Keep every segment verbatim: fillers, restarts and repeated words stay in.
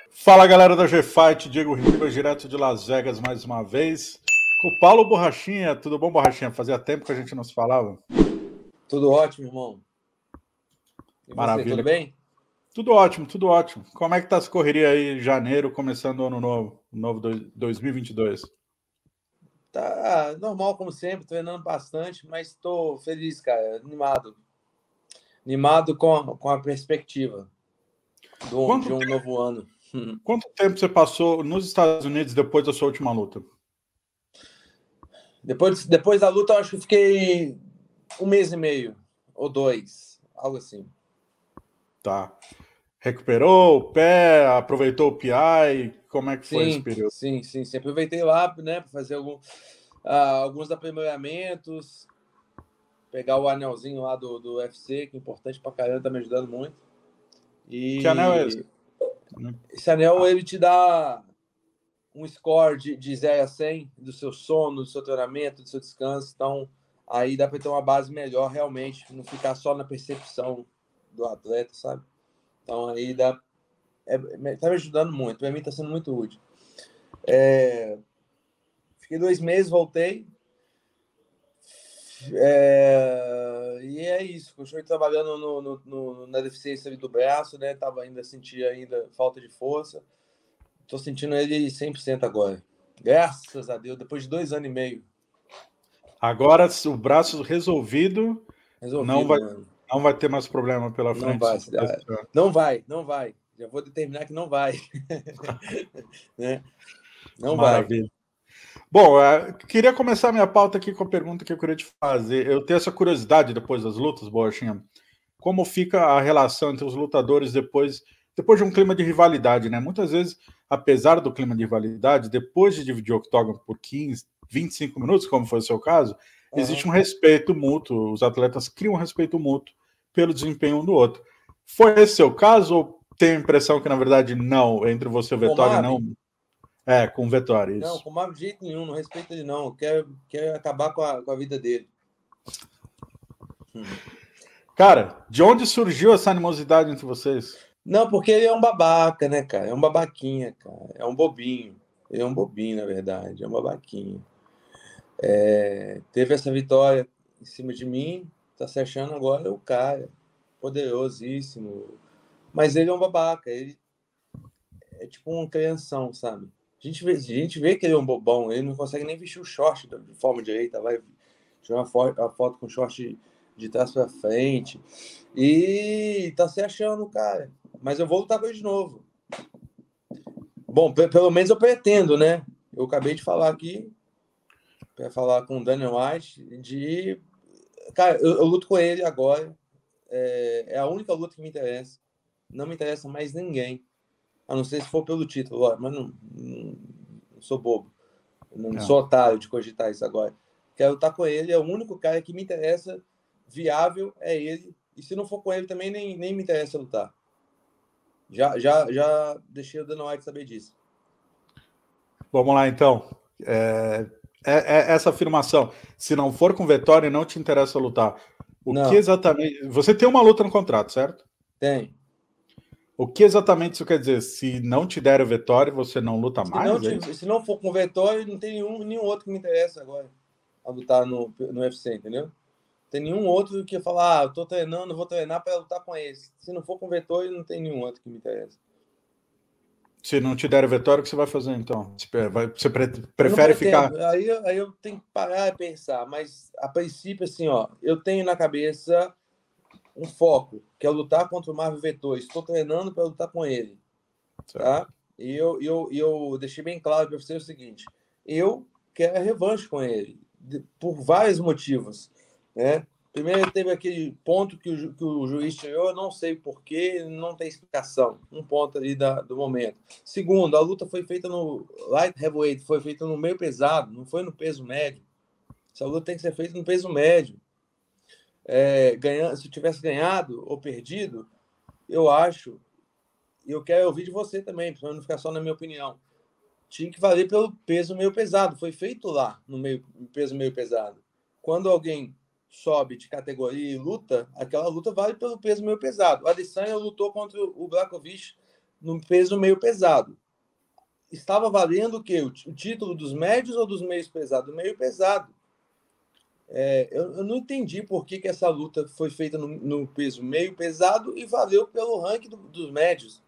Fala galera da G-Fight, Diego Ribas, direto de Las Vegas mais uma vez, com o Paulo Borrachinha. Tudo bom, Borrachinha? Fazia tempo que a gente não se falava. Tudo ótimo, irmão. E Maravilha. você, tudo bem? Tudo ótimo, tudo ótimo. Como é que tá essa correria aí em janeiro, começando o ano novo, novo dois mil e vinte e dois? Tá normal, como sempre, treinando bastante, mas estou feliz, cara, animado. Animado com a, com a perspectiva do, de um tempo, novo ano. Quanto tempo você passou nos Estados Unidos depois da sua última luta? Depois, depois da luta, eu acho que fiquei um mês e meio, ou dois, algo assim. Tá. Recuperou o pé, aproveitou o P I? Como é que sim, foi esse período? Sim, sim, sim. Aproveitei lá, né, para fazer algum, uh, alguns aprimoramentos, pegar o anelzinho lá do, do U F C, que é importante pra caramba, tá me ajudando muito. E que anel é esse? Esse anel, ele te dá um score de, de zero a cem do seu sono, do seu treinamento, do seu descanso. Então, aí dá para ter uma base melhor, realmente, não ficar só na percepção do atleta, sabe? Então, aí dá... É, tá me ajudando muito. Para mim, tá sendo muito útil. É, fiquei dois meses, voltei. É, e é isso. Continuei trabalhando no, no, no, na deficiência do braço, né? Tava ainda, sentia ainda falta de força. Tô sentindo ele cem por cento agora. Graças a Deus, depois de dois anos e meio. Agora, o braço resolvido, Resolvido, não vai, mano. não vai ter mais problema pela Não frente. vai. Não vai, não vai. Já vou determinar que não vai. né? Não Maravilha. vai. Bom, eu queria começar minha pauta aqui com a pergunta que eu queria te fazer. Eu tenho essa curiosidade depois das lutas, Borchinha. Como fica a relação entre os lutadores depois, depois de um clima de rivalidade, né? Muitas vezes, apesar do clima de rivalidade, depois de dividir o octógono por quinze, vinte e cinco minutos, como foi o seu caso, uhum. existe um respeito mútuo. Os atletas criam um respeito mútuo pelo desempenho um do outro. Foi esse seu caso ou tem a impressão que, na verdade, não, entre você e o Vettori, não... É, com o Vettori, isso. Não, com o Marvin de jeito nenhum, não respeito ele não. Quero, quero acabar com a, com a vida dele. Hum. Cara, de onde surgiu essa animosidade entre vocês? Não, porque ele é um babaca, né, cara? É um babaquinha, cara. É um bobinho. Ele é um bobinho, na verdade. É um babaquinho. É... Teve essa vitória em cima de mim, tá se achando agora o cara. Poderosíssimo. Mas ele é um babaca. Ele é tipo um crianção, sabe? A gente, vê, a gente vê que ele é um bobão, ele não consegue nem vestir o short de forma direita, vai tirar uma foto, uma foto com short de trás para frente. E tá se achando, cara. Mas eu vou lutar com ele de novo. Bom, pelo menos eu pretendo, né? Eu acabei de falar aqui, para falar com o Daniel White, de. Cara, eu, eu luto com ele agora. É, é a única luta que me interessa. Não me interessa mais ninguém. A não ser se for pelo título, mas não, não, não sou bobo. Não é. sou otário de cogitar isso agora. Quero lutar com ele, é o único cara que me interessa, viável, é ele. E se não for com ele também, nem, nem me interessa lutar. Já, já, já deixei o Dana White saber disso. Vamos lá, então. É, é, é essa afirmação. Se não for com Vettori, não te interessa lutar. O não. que exatamente... Você tem uma luta no contrato, certo? Tem. O que exatamente isso quer dizer? Se não te der o Vettori, você não luta se mais? Não é te, se não for com o Vettori, não tem nenhum, nenhum outro que me interessa agora a lutar no, no U F C, entendeu? Não tem nenhum outro que falar, ah, eu tô treinando, vou treinar para lutar com esse. Se não for com o Vettori, não tem nenhum outro que me interessa. Se não te der o Vettori, o que você vai fazer, então? Você prefere ficar... Aí, aí eu tenho que parar e pensar, mas a princípio, assim, ó, eu tenho na cabeça um foco, que é lutar contra o Marvin Vettori. Estou treinando para lutar com ele, certo. Tá? E eu, eu, eu deixei bem claro para você o seguinte, eu quero a revanche com ele, de, por vários motivos, né? Primeiro, teve aquele ponto que o, que o juiz tirou, eu não sei porquê, não tem explicação. Um ponto ali da, do momento. Segundo, a luta foi feita no light heavyweight, foi feita no meio pesado, não foi no peso médio. Essa luta tem que ser feita no peso médio. É, ganhando, se eu tivesse ganhado ou perdido, eu acho, e eu quero ouvir de você também, para não ficar só na minha opinião, tinha que valer pelo peso meio pesado. Foi feito lá no meio, peso meio pesado. Quando alguém sobe de categoria e luta, aquela luta vale pelo peso meio pesado. O Adesanya lutou contra o Blachowicz no peso meio pesado. Estava valendo o quê? O título dos médios ou dos meios pesados? Meio pesado. É, eu, eu não entendi por que, que essa luta foi feita no, no peso meio pesado e valeu pelo ranking do, dos médios.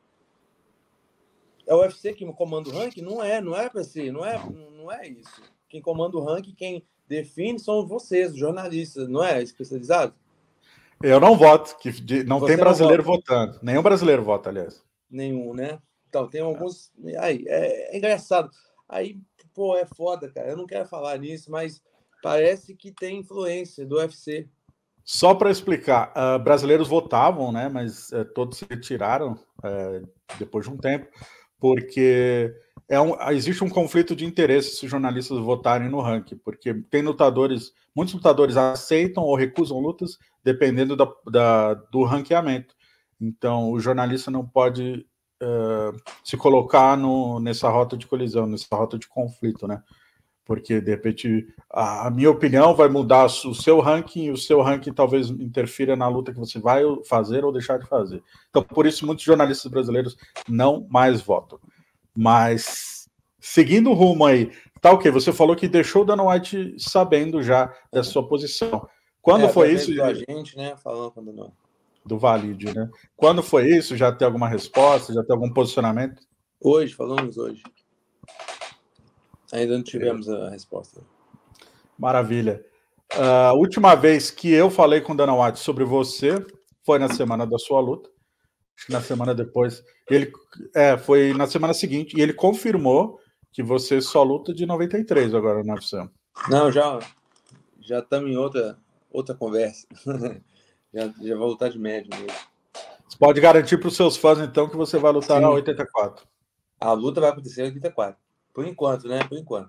É o U F C que comanda o ranking? Não é, não é para ser, não é, não é isso. Quem comanda o ranking, quem define são vocês, os jornalistas, não é especializado? Eu não voto, que não Você tem brasileiro não votando. Nenhum brasileiro vota, aliás. Nenhum, né? Então, tem alguns. Aí, é, é engraçado. Aí, pô, é foda, cara. Eu não quero falar nisso, mas parece que tem influência do U F C. Só para explicar, uh, brasileiros votavam, né? Mas uh, todos se retiraram uh, depois de um tempo, porque é um, existe um conflito de interesse se os jornalistas votarem no ranking, porque tem lutadores, muitos lutadores aceitam ou recusam lutas dependendo da, da, do ranqueamento. Então, o jornalista não pode uh, se colocar no, nessa rota de colisão, nessa rota de conflito, né? Porque, de repente, a, a minha opinião vai mudar o seu ranking, e o seu ranking talvez interfira na luta que você vai fazer ou deixar de fazer. Então, por isso, muitos jornalistas brasileiros não mais votam. Mas, seguindo o rumo aí, tá ok, você falou que deixou o Dana White sabendo já da sua posição. Quando é, foi isso? A gente, né, falando quando não. Do Valide, né? Quando foi isso? Já tem alguma resposta? Já tem algum posicionamento? Hoje, falamos hoje. Ainda não tivemos a resposta. Maravilha. A uh, última vez que eu falei com o Dana White sobre você foi na semana da sua luta. Acho que na semana depois. Ele, é, foi na semana seguinte. E ele confirmou que você só luta de noventa e três agora no U F C. Não, já já estamos em outra, outra conversa. já, já vou lutar de médio mesmo. Você pode garantir para os seus fãs, então, que você vai lutar Sim. na oitenta e quatro. A luta vai acontecer em oitenta e quatro. Por enquanto, né? Por enquanto.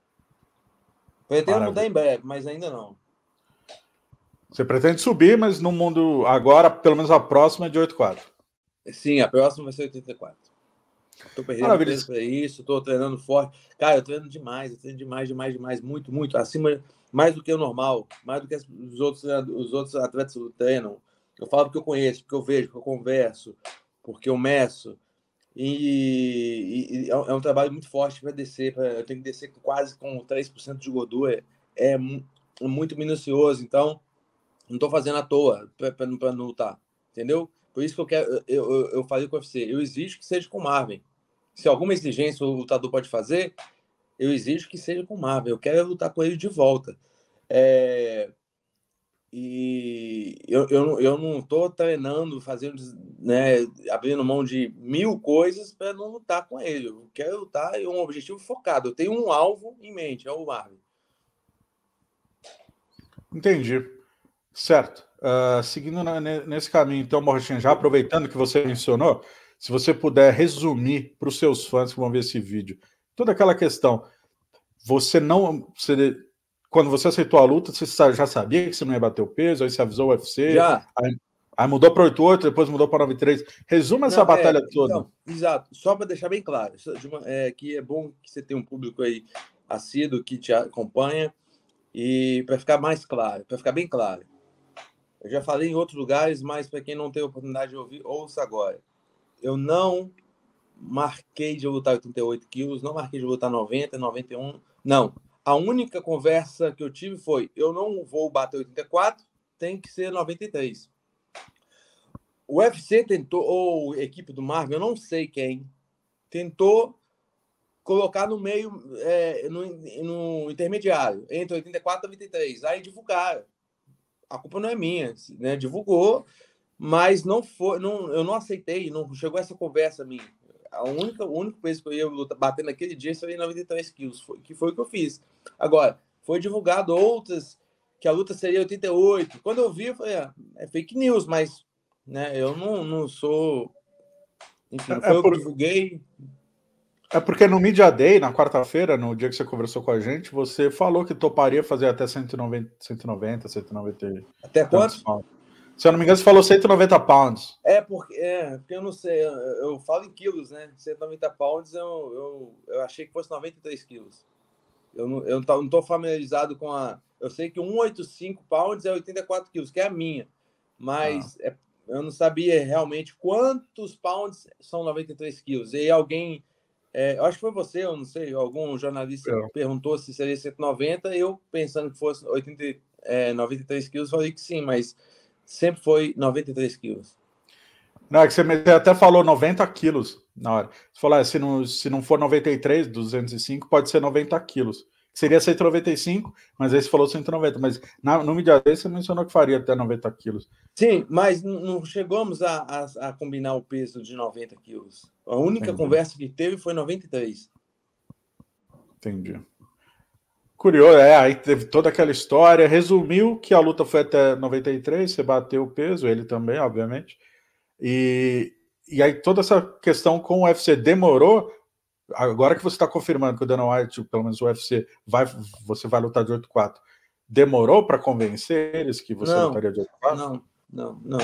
Pretendo mudar em breve, mas ainda não. Você pretende subir, mas no mundo agora, pelo menos a próxima é de oitenta e quatro. Sim, a próxima vai ser oitenta e quatro. Estou perdendo Maravilha. peso para isso, estou treinando forte. Cara, eu treino demais, eu treino demais, demais, demais, muito, muito. Acima, mais do que o normal, mais do que os outros, os outros atletas treinam. Eu falo porque eu conheço, porque eu vejo, porque eu converso, porque eu meço. E, e, e é um trabalho muito forte para descer. Pra, eu tenho que descer com quase com três por cento de gordura. É, é muito minucioso. Então, não estou fazendo à toa para não lutar. Entendeu? Por isso que eu quero. Eu, eu, eu falei com o U F C. Eu exijo que seja com o Marvin. Se alguma exigência o lutador pode fazer, eu exijo que seja com o Marvin. Eu quero lutar com ele de volta. É... E eu, eu, eu não estou treinando, fazendo, né, abrindo mão de mil coisas para não lutar com ele. Eu quero lutar e um objetivo focado. Eu tenho um alvo em mente, é o Marvin. Entendi. Certo. Uh, seguindo na, nesse caminho, então, Borrachinha, já aproveitando que você mencionou, se você puder resumir para os seus fãs que vão ver esse vídeo, toda aquela questão, você não... Você, quando você aceitou a luta, você já sabia que você não ia bater o peso, aí você avisou o U F C, já. Aí, aí mudou para oitenta e oito, depois mudou para noventa e três. Resuma essa não, batalha é, toda. Então, exato. Só para deixar bem claro, é, que é bom que você tenha um público aí assíduo que te acompanha, e para ficar mais claro, para ficar bem claro. Eu já falei em outros lugares, mas para quem não tem oportunidade de ouvir, ouça agora. Eu não marquei de lutar oitenta e oito quilos, não marquei de lutar noventa, noventa e um, não. A única conversa que eu tive foi, eu não vou bater oitenta e quatro, tem que ser noventa e três. O U F C tentou, ou a equipe do Marvel, eu não sei quem, tentou colocar no meio, é, no, no intermediário, entre oitenta e quatro e noventa e três. Aí divulgaram. A culpa não é minha, né? Divulgou, mas não foi, não, eu não aceitei, não chegou essa conversa a mim. A única, o único peso que eu ia bater naquele dia seria noventa e três quilos, foi, que foi o que eu fiz. Agora, foi divulgado outras, que a luta seria oitenta e oito. Quando eu vi, eu falei, ah, é fake news, mas né, eu não, não sou... Enfim, não foi é eu por... que divulguei. É porque no Media Day, na quarta-feira, no dia que você conversou com a gente, você falou que toparia fazer até cento e noventa, cento e noventa, cento e noventa. Até quanto? Se eu não me engano, você falou cento e noventa pounds. É porque, é, porque eu não sei, eu, eu falo em quilos, né? cento e noventa pounds, eu, eu, eu achei que fosse noventa e três quilos. Eu não, eu não tô familiarizado com a... Eu sei que cento e oitenta e cinco pounds é oitenta e quatro quilos, que é a minha. Mas ah. é, eu não sabia realmente quantos pounds são noventa e três quilos. E aí alguém, é, eu acho que foi você, eu não sei, algum jornalista É. perguntou se seria cento e noventa, eu pensando que fosse oitenta, é, noventa e três quilos, falei que sim, mas sempre foi noventa e três quilos. Não, é que você até falou noventa quilos na hora. Você falou, ah, se, não, se não for noventa e três, duzentos e cinco, pode ser noventa quilos. Seria cento e noventa e cinco, mas aí você falou cento e noventa. Mas na, no mídia desse você mencionou que faria até noventa quilos. Sim, mas não chegamos a, a, a combinar o peso de noventa quilos. A única Entendi. conversa que teve foi noventa e três. Entendi. Curioso, é, aí teve toda aquela história, resumiu que a luta foi até noventa e três, você bateu o peso, ele também, obviamente, e, e aí toda essa questão com o U F C demorou, agora que você está confirmando que o Dana White, pelo menos o U F C, vai, você vai lutar de oito quatro, demorou para convencer eles que você não, lutaria de oito quatro? Não, não, não.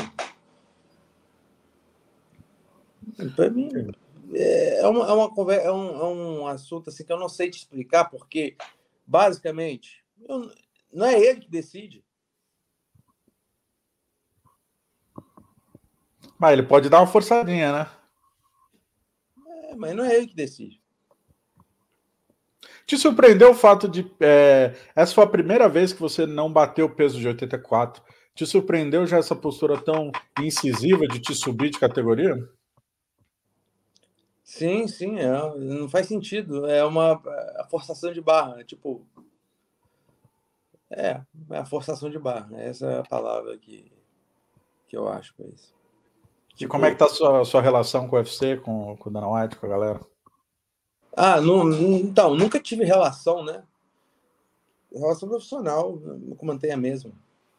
Para mim, é uma, é, uma conversa, é, um, é um assunto assim que eu não sei te explicar, porque, basicamente, eu, não é ele que decide. Mas ele pode dar uma forçadinha, né? É, mas não é ele que decide. Te surpreendeu o fato de... É, essa foi a primeira vez que você não bateu o peso de oitenta e quatro. Te surpreendeu já essa postura tão incisiva de te subir de categoria? Sim, sim, é, não faz sentido. É uma a forçação de barra. Tipo, é, é a forçação de barra. Essa é a palavra que, que eu acho para isso. E como é que tá a sua, a sua relação com o U F C, com, com o Dana White, com a galera? Ah, não, então, nunca tive relação, né? Relação profissional, nunca mantém a mesma.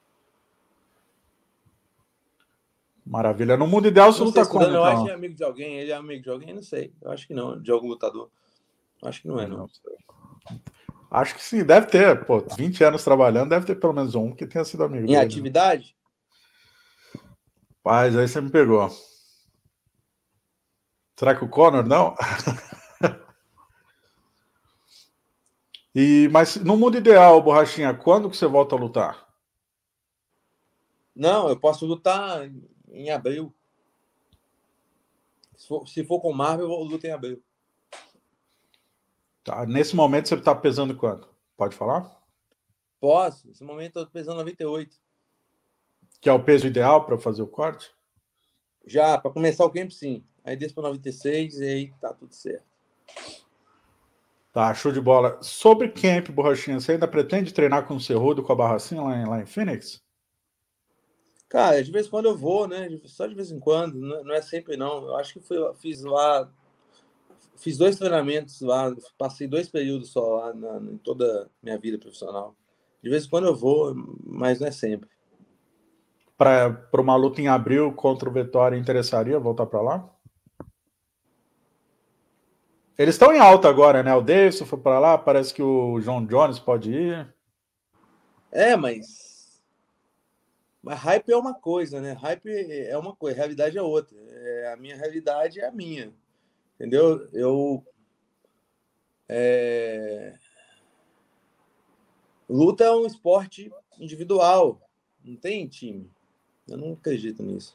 Maravilha. No mundo ideal, você luta como, então? Eu acho que então? é amigo de alguém, ele é amigo de alguém, não sei. Eu acho que não, de algum lutador. Eu acho que não é, não. Não sei. Acho que sim, deve ter. Pô, vinte anos trabalhando, deve ter pelo menos um que tenha sido amigo Em dele. atividade? Paz, aí você me pegou. Será que o Conor não? E, mas no mundo ideal, Borrachinha, quando que você volta a lutar? Não, eu posso lutar em abril. Se for, se for com Marvel, eu luto em abril. Tá, nesse momento você está pesando quanto? Pode falar? Posso. Nesse momento eu tô pesando noventa e oito. Que é o peso ideal para fazer o corte? Já, para começar o camp, sim. Aí desço para noventa e seis e aí tá tudo certo. Tá, show de bola. Sobre camp, Borrachinha, você ainda pretende treinar com o Cerrudo, com a Barracinha lá em, lá em Phoenix? Cara, de vez em quando eu vou, né? Só de vez em quando, não é sempre não. Eu acho que fui, fiz lá, fiz dois treinamentos lá, passei dois períodos só lá na, em toda a minha vida profissional. De vez em quando eu vou, mas não é sempre. Para uma luta em abril contra o Vitória, interessaria voltar para lá? Eles estão em alta agora, né? O Davidson foi para lá, parece que o John Jones pode ir. É, mas... Mas hype é uma coisa, né? Hype é uma coisa, realidade é outra. É, a minha realidade é a minha. Entendeu? Eu... É... Luta é um esporte individual. Não tem time. Eu não acredito nisso.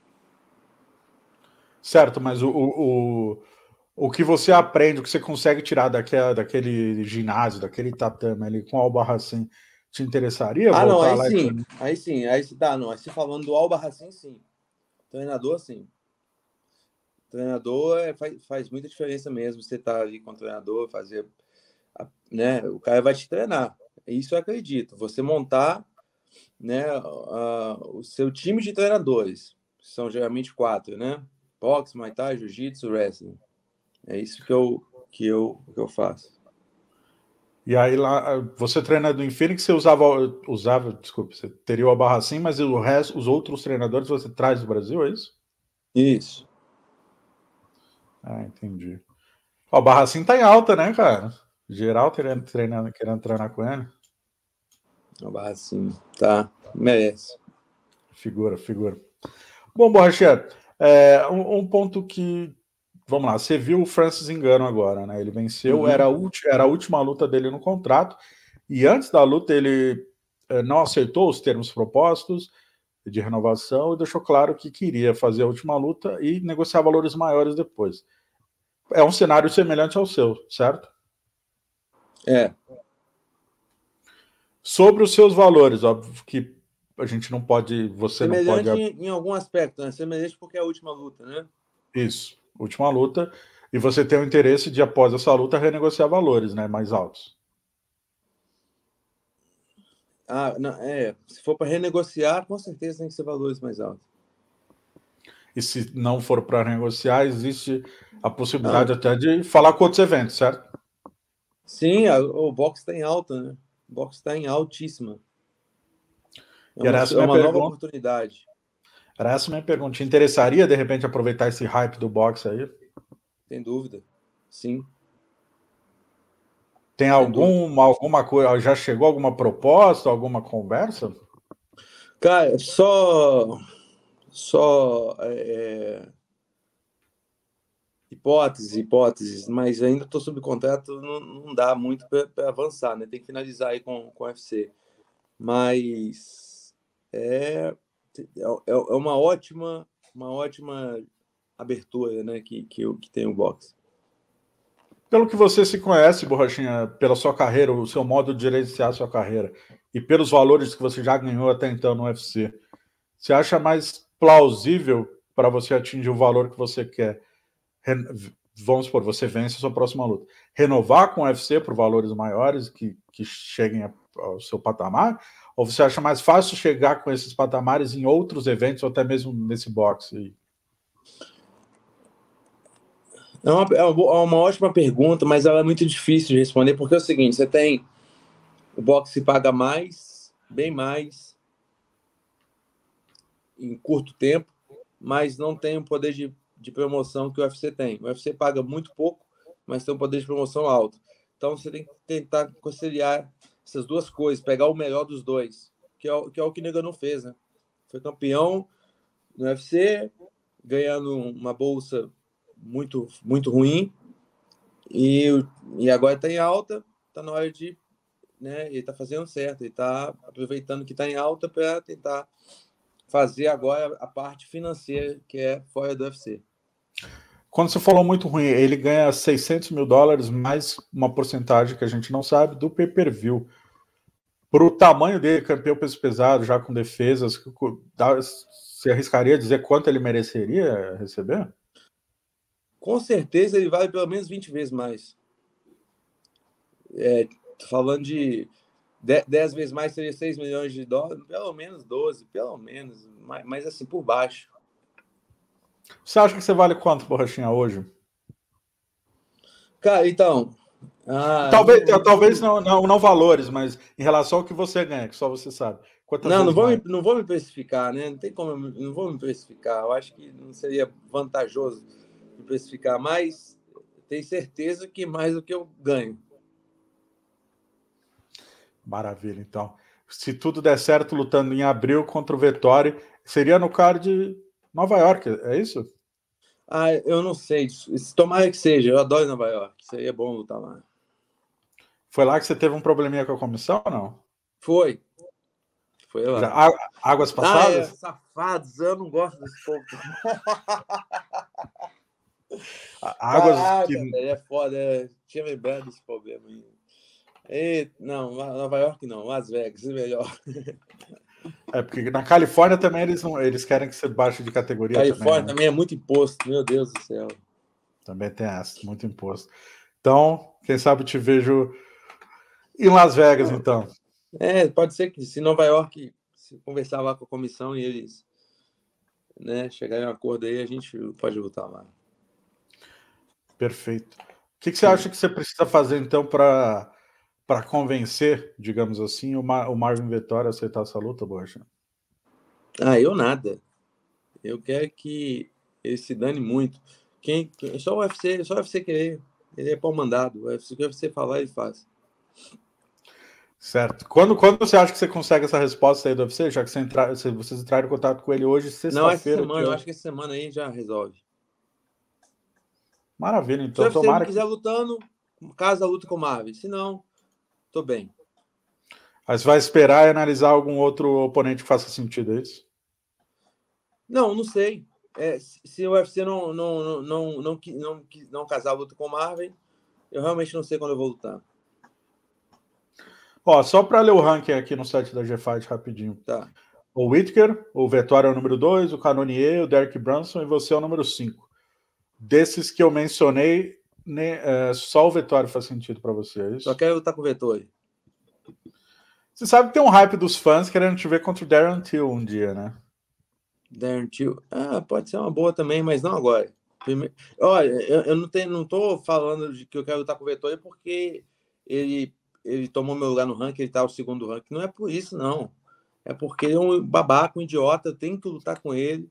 Certo, mas o, o, o, o que você aprende, o que você consegue tirar daquela, daquele ginásio, daquele tatame ali com o Albarracin, te interessaria Ah, voltar não, aí lá? sim. E... Aí sim. Aí tá, não. Aí se falando do Albarracin, sim. Treinador, sim. Treinador é, faz, faz muita diferença mesmo. Você tá ali com o treinador, fazer... Né? O cara vai te treinar. Isso eu acredito. Você montar, né, uh, o seu time de treinadores. São geralmente quatro, né? Boxe, Muay Thai, Jiu-Jitsu, Wrestling. É isso que eu, que eu, que eu faço. E aí lá, você treinando em Phoenix, você usava, usava, desculpa, você teria o Albarracin, mas o resto, os outros treinadores você traz do Brasil, é isso? Isso. Ah, entendi. O Albarracin tá em alta, né, cara? Geral querendo treinar, querendo treinar com ele. O Albarracin, tá, merece. Figura, figura. Bom, Borrachinha, é, um, um ponto que, vamos lá, você viu o Francis Ngannou agora, né? Ele venceu, uhum. era, a era a última luta dele no contrato, e antes da luta ele é, não aceitou os termos propostos, de renovação e deixou claro que queria fazer a última luta e negociar valores maiores depois. É um cenário semelhante ao seu, certo? É. Sobre os seus valores, óbvio que a gente não pode, você semelhante não pode... em, em algum aspecto, né? Semelhante porque é a última luta, né? Isso, última luta, e você tem o interesse de, após essa luta, renegociar valores, né, mais altos. Ah, não, é, se for para renegociar, com certeza tem que ser valores mais altos. E se não for para renegociar, existe a possibilidade ah. até de falar com outros eventos, certo? Sim, a, o boxe está em alta, né? O boxe está em altíssima. É uma, essa é uma pergunta, nova oportunidade. Era essa a minha pergunta. Te interessaria, de repente, aproveitar esse hype do boxe aí? Sem dúvida, sim. Tem alguma, alguma coisa, já chegou alguma proposta, alguma conversa? Cara, só... Só... É... hipóteses, hipóteses, mas ainda estou sob contrato, não, não dá muito para avançar, né? Tem que finalizar aí com, com o U F C. Mas é, é, é uma ótima, uma ótima abertura, né? Que, que, que tem o boxe. Pelo que você se conhece, Borrachinha, pela sua carreira, o seu modo de gerenciar a sua carreira e pelos valores que você já ganhou até então no U F C, você acha mais plausível para você atingir o valor que você quer? Vamos supor, você vence a sua próxima luta. Renovar com o U F C por valores maiores que, que cheguem ao seu patamar? Ou você acha mais fácil chegar com esses patamares em outros eventos ou até mesmo nesse boxe? É uma, é uma ótima pergunta, mas ela é muito difícil de responder, porque é o seguinte, você tem... O boxe paga mais, bem mais, em curto tempo, mas não tem o poder de, de promoção que o U F C tem. O U F C paga muito pouco, mas tem um poder de promoção alto. Então, você tem que tentar conciliar essas duas coisas, pegar o melhor dos dois, que é o que, é o que Ngannou fez, né? Foi campeão no U F C, ganhando uma bolsa muito, muito ruim, e, e agora está em alta, está na hora de... Né, ele está fazendo certo, ele está aproveitando que está em alta para tentar fazer agora a parte financeira, que é fora do U F C. Quando você falou muito ruim, ele ganha seiscentos mil dólares, mais uma porcentagem que a gente não sabe, do pay-per-view. Para o tamanho dele, campeão peso pesado, já com defesas, você arriscaria dizer quanto ele mereceria receber? Com certeza ele vale pelo menos vinte vezes mais. É, tô falando de dez vezes mais, seria seis milhões de dólares, pelo menos doze, pelo menos, mas, mas assim, por baixo. Você acha que você vale quanto, Borrachinha, hoje? Cara, então... Ah, talvez não, talvez não, não, não valores, mas em relação ao que você ganha, que só você sabe. Quantas não, não vou, mais? me, não vou me precificar, né? Não tem como, não vou me precificar. Eu acho que não seria vantajoso me precificar, mas tenho certeza que mais do que eu ganho. Maravilha, então. Se tudo der certo, lutando em abril contra o Vettori, seria no card de Nova York, é isso? Ah, eu não sei. Tomara que seja. Eu adoro Nova York. Seria bom lutar lá. Foi lá que você teve um probleminha com a comissão ou não? Foi. Foi lá. Já, águas passadas? Ah, é, safados. Eu não gosto desse povo. Águas Caraca, que... é foda. É. Tinha lembrado desse problema aí. E, não, Nova York não. Las Vegas é melhor. É, porque na Califórnia também eles, não, eles querem que você baixe de categoria. Califórnia também, né? também é muito imposto, meu Deus do céu. Também tem essa, muito imposto. Então, quem sabe te vejo em Las Vegas, não. Então. É, pode ser que se Nova York se conversar lá com a comissão e eles, né, chegarem a um acordo aí, a gente pode lutar lá. Perfeito. O que, que você Sim. acha que você precisa fazer, então, para... para convencer, digamos assim, o, Mar o Marvin Vettori a aceitar essa luta, Borja? Ah, eu nada. Eu quero que ele se dane muito. Quem, quem, só o U F C, só o U F C querer. Ele é pau mandado. O U F C, o que o U F C falar, ele faz. Certo. Quando, quando você acha que você consegue essa resposta aí do U F C? Já que você entra, vocês entraram em contato com ele hoje, sexta-feira? Não, essa semana. Eu acho que essa semana aí já resolve. Maravilha. Então, se o U F C tomara não quiser que... lutando, casa luta com o Marvin. Se não, tô bem. Mas vai esperar e analisar algum outro oponente que faça sentido, é isso? Não, não sei. É, se o U F C não, não, não, não, não, não, não casar a luta com o Marvin, eu realmente não sei quando eu vou lutar. Ó, só para ler o ranking aqui no site da G-Fight rapidinho. Tá. O Whittaker, o Vettori é o número dois, o Cannonier, o Derek Brunson e você é o número cinco. Desses que eu mencionei, né, é, só o Vettori faz sentido para você, é isso? Só quero lutar com o Vettori. Você sabe que tem um hype dos fãs querendo te ver contra o Darren Till um dia, né? Darren Till. Ah, pode ser uma boa também, mas não agora. Primeiro... Olha, eu, eu não, tenho, não tô falando de que eu quero lutar com o Vettori porque ele, ele tomou meu lugar no ranking, ele tá o segundo ranking. Não é por isso, não. É porque ele é um babaca, um idiota, eu tenho que lutar com ele.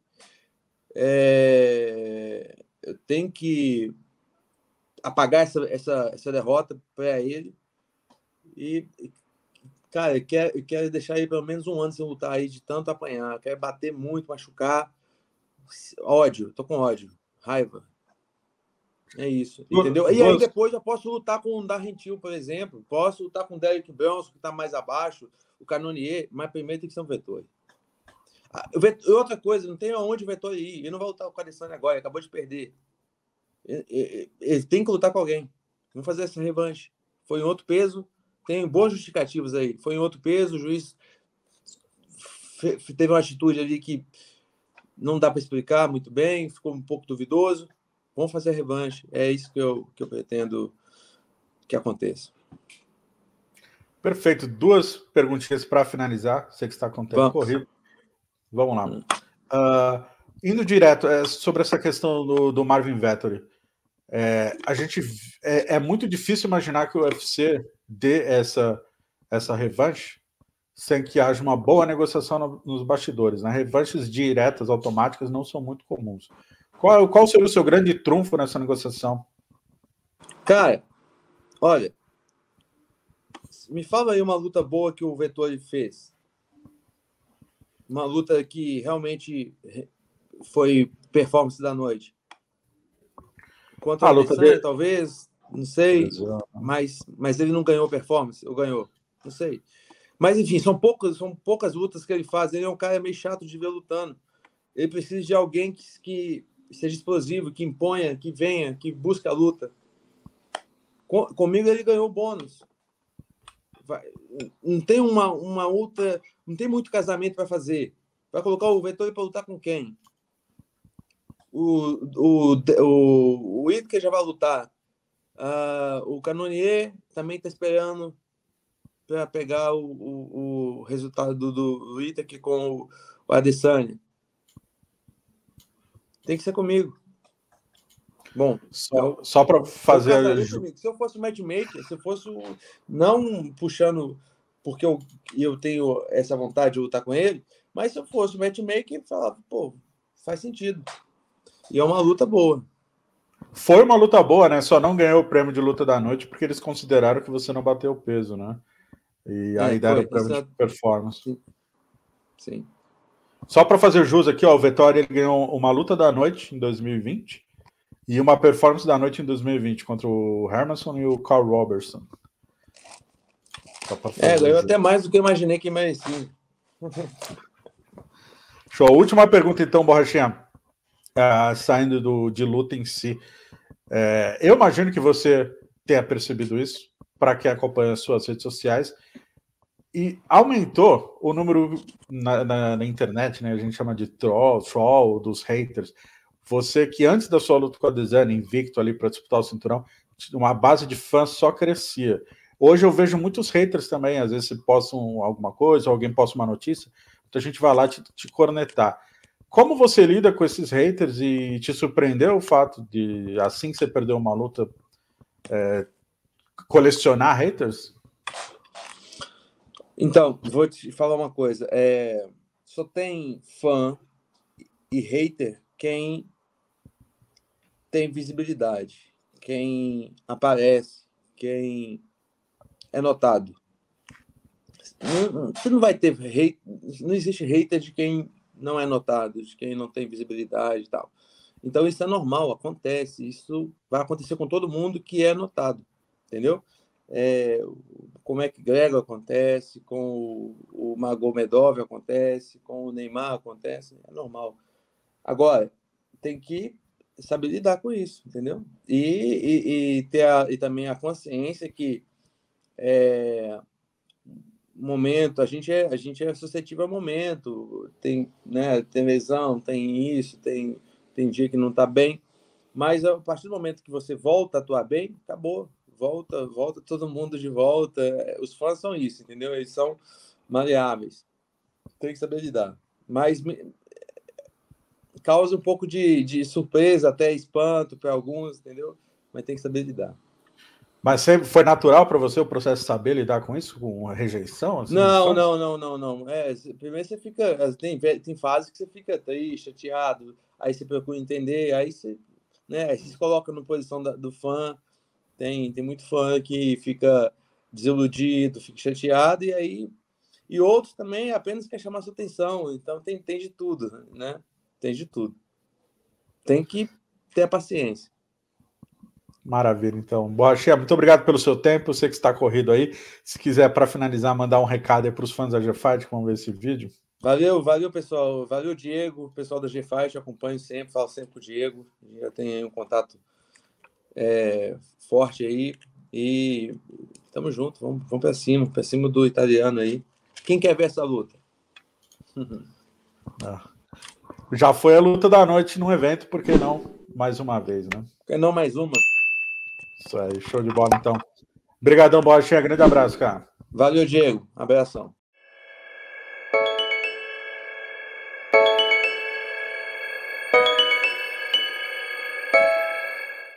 É... Eu tenho que apagar essa, essa, essa derrota para ele. E, cara, eu quero, eu quero deixar ele pelo menos um ano sem lutar aí de tanto apanhar. Eu quero bater muito, machucar. Ódio, tô com ódio, raiva. É isso, entendeu? E aí depois eu posso lutar com o Darren Till, por exemplo. Posso lutar com o Derek Brunson, que está mais abaixo, o Cannonier, mas primeiro tem que ser um Vettori. Ah, outra coisa, não tem aonde o Vettori ir. Ele não vai lutar com o Adesanya agora, ele acabou de perder. Ele, ele, ele tem que lutar com alguém. Vamos fazer essa revanche. Foi em outro peso, tem boas justificativas aí. Foi em outro peso, o juiz teve uma atitude ali que não dá para explicar muito bem, ficou um pouco duvidoso. Vamos fazer a revanche. É isso que eu, que eu pretendo que aconteça. Perfeito. Duas perguntinhas para finalizar. Sei que está com o tempo Vamos. corrido. Vamos lá. Hum. Uh, indo direto é, sobre essa questão do, do Marvin Vettori. É, a gente é, é muito difícil imaginar que o U F C dê essa, essa revanche sem que haja uma boa negociação no, nos bastidores. Né? Revanches diretas, automáticas, não são muito comuns. Qual, qual seria o seu grande trunfo nessa negociação? Cara, olha, me fala aí uma luta boa que o Vettori fez. Uma luta que realmente foi performance da noite. Contra a luta dele, talvez, não sei, mas, mas ele não ganhou performance, ou ganhou, não sei. Mas, enfim, são poucas, são poucas lutas que ele faz. Ele é um cara meio chato de ver lutando. Ele precisa de alguém que, que seja explosivo, que imponha, que venha, que busque a luta. Com, comigo ele ganhou bônus. Vai, não tem uma, uma outra, não tem muito casamento para fazer. Vai colocar o Vettori para lutar com quem? O, o, o, o Whittaker já vai lutar. Uh, o Cannonier também está esperando para pegar o, o, o resultado do, do Whittaker com o, o Adesanya. Tem que ser comigo. Bom, só, eu, só para fazer. Eu se eu fosse o matchmaker, se eu fosse o, não puxando porque eu, eu tenho essa vontade de lutar com ele, mas se eu fosse o matchmaker, eu falava, pô, faz sentido. E é uma luta boa. Foi uma luta boa, né? Só não ganhou o prêmio de luta da noite porque eles consideraram que você não bateu o peso, né? E é, aí deram foi, o prêmio essa... de performance. Sim. Sim. Só para fazer jus aqui, ó, o Vettori ele ganhou uma luta da noite em dois mil e vinte e uma performance da noite em dois mil e vinte contra o Hermanson e o Carl Robertson. É, ganhou até mais do que eu imaginei que merecia. Show. Última pergunta, então, Borrachinha. Uh, saindo do, de luta em si. É, eu imagino que você tenha percebido isso, para quem acompanha as suas redes sociais. E aumentou o número na, na, na internet, né? A gente chama de troll, troll, dos haters. Você que antes da sua luta com a Adesanya, invicto ali para disputar o cinturão, uma base de fãs só crescia. Hoje eu vejo muitos haters também, às vezes se postam alguma coisa, alguém posta uma notícia, então a gente vai lá te, te cornetar. Como você lida com esses haters e te surpreendeu o fato de, assim que você perdeu uma luta, é, colecionar haters? Então, vou te falar uma coisa. É, só tem fã e hater quem tem visibilidade, quem aparece, quem é notado. Não, você não vai ter hate, não existe hater de quem não é notado, de quem não tem visibilidade e tal. Então isso é normal, acontece, isso vai acontecer com todo mundo que é notado, entendeu? É, como é que Gregor acontece, com o, o Magomedov acontece, com o Neymar acontece, é normal. Agora, tem que saber lidar com isso, entendeu? E, e, e ter a, e também a consciência que é, momento, a gente é, a gente é suscetível ao momento, tem, né, tem lesão, tem isso, tem, tem dia que não está bem, mas a partir do momento que você volta a atuar bem, acabou, volta, volta todo mundo de volta. Os fãs são isso, entendeu? Eles são maleáveis, tem que saber lidar, mas causa um pouco de, de surpresa, até espanto para alguns, entendeu? Mas tem que saber lidar. Mas sempre foi natural para você o processo de saber lidar com isso, com a rejeição? Assim, não, não, não, não, não. É, primeiro você fica. Tem, tem fase que você fica triste, chateado, aí você procura entender, aí você, né, aí você se coloca na posição da, do fã. Tem, tem muito fã que fica desiludido, fica chateado, e aí. E outros também apenas quer chamar sua atenção. Então tem, tem de tudo, né? Tem de tudo. Tem que ter a paciência. Maravilha, então. Bocha, muito obrigado pelo seu tempo. Eu sei que está corrido aí. Se quiser, para finalizar, mandar um recado aí para os fãs da G-Fight que vão ver esse vídeo. Valeu, valeu, pessoal. Valeu, Diego. O pessoal da G-Fight, acompanho sempre, falo sempre com o Diego. Já tem aí um contato é, forte aí. E tamo junto, vamos, vamos para cima, para cima do italiano aí. Quem quer ver essa luta? Ah. Já foi a luta da noite no evento, por que não mais uma vez, né? Por que não mais uma? Isso aí, show de bola, então. Obrigadão, Bocha. Grande abraço, cara. Valeu, Diego. Abração.